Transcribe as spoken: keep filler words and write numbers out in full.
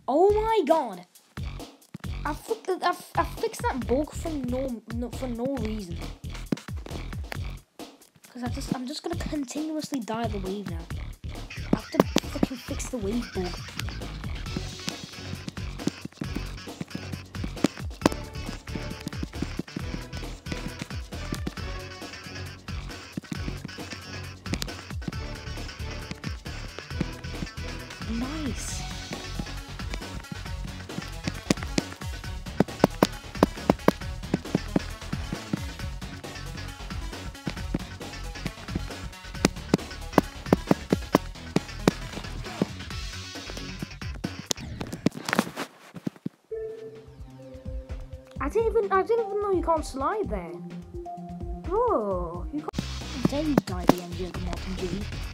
Oh my god! I, fi I, I fixed that bug for no, no for no reason. Cause I just I'm just gonna continuously die the wave now. I have to fucking fix the wave bug. Nice. I didn't even I didn't even know you can't slide there. Bro, you can't. Then you die the end of the Morton G.